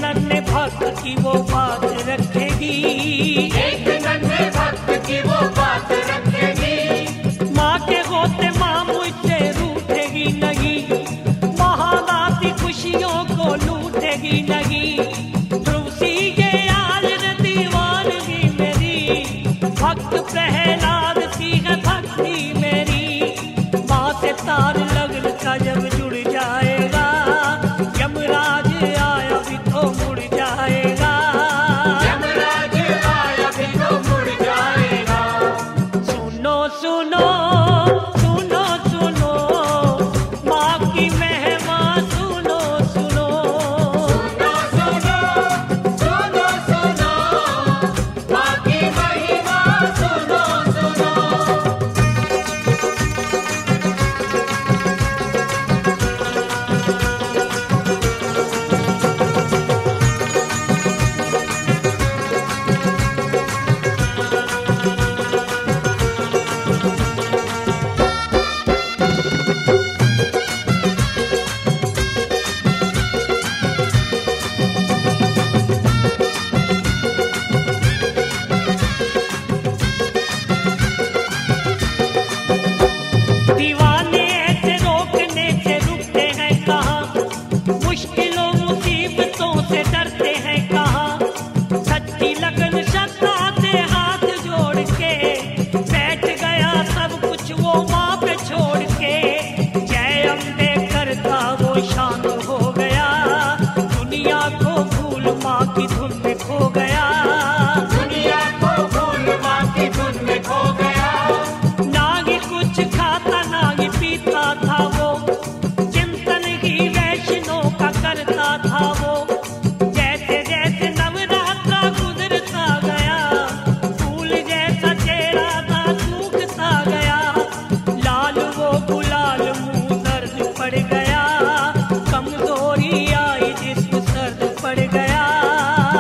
नन्हे भक्त की वो बात रखेगी, एक नन्हे भक्त की वो बात रखेगी। माँ के होते माँ मुझसे रूठेगी नहीं, महादाती खुशियों को लूटेगी नहीं। ध्रुव सी ये आज दीवानगी मेरी, भक्त प्रहलाद सी है भक्ति मेरी। माँ से तार लगन का जब जुड़ जाएगा, यमराज आया भी तो मुड़ जाएगा। यमराज आया भी तो मुड़ जाएगा। सुनो सुनो सुनो सुनो, माँ की महिमा सुनो सुनो। सुनो सुनो सुनो सुनो, माँ की महिमा सुनो सुनो। दीवाने ऐसे रोकने से रुकते हैं कहाँ, मुश्किलों मुसीबतों से डरते हैं कहाँ। सच्ची लगन श्रद्धा से हाथ जोड़ के बैठ गया सब कुछ वो माँ पे छोड़ के। जय अम्बे करता वो शांत हो गया, दुनिया को भूल माँ की धुन में खो गया। दुनिया को भूल माँ की धुन में खो गया। ना ही कुछ खाता ना ही पीता था वो, चिंतन ही वैष्णो का करता था वो। जैसे जैसे नवरात्रा गुजरता गया, फूल जैसा चेहरा था सूखता गया। लाल वो गुलाल मुंह दर्द पड़ गया, कमजोरी आई जिस्म सर्द पड़ गया।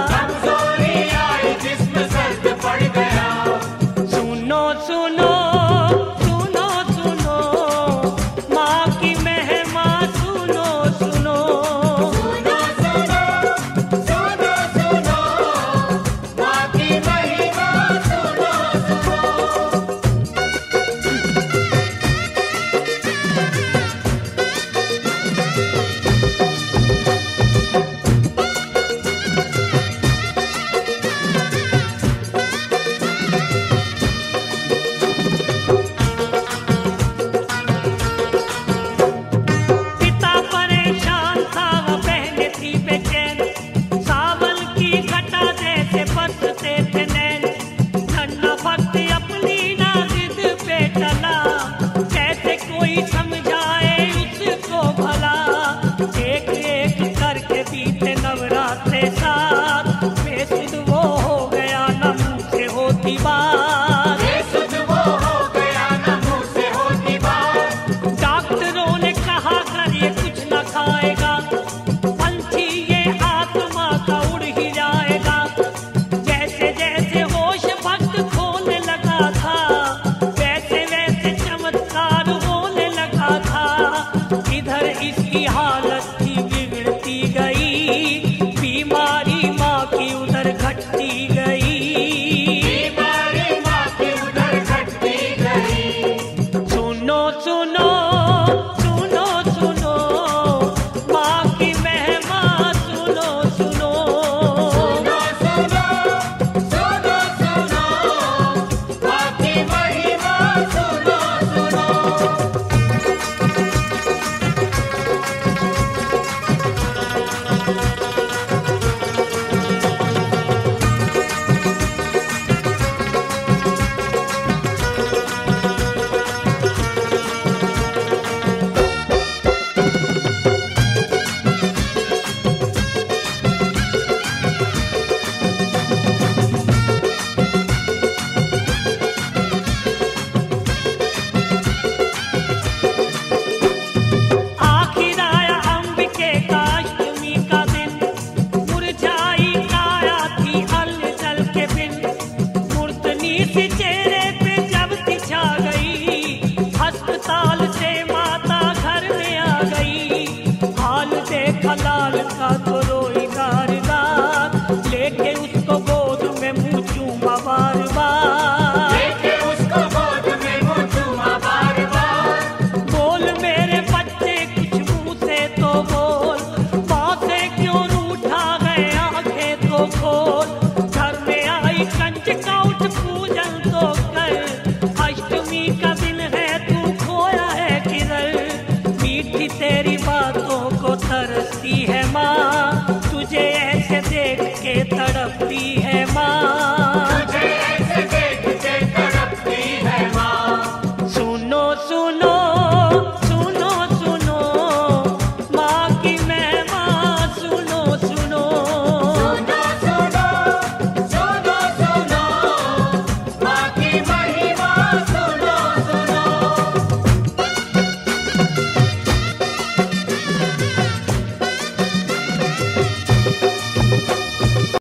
शक्ति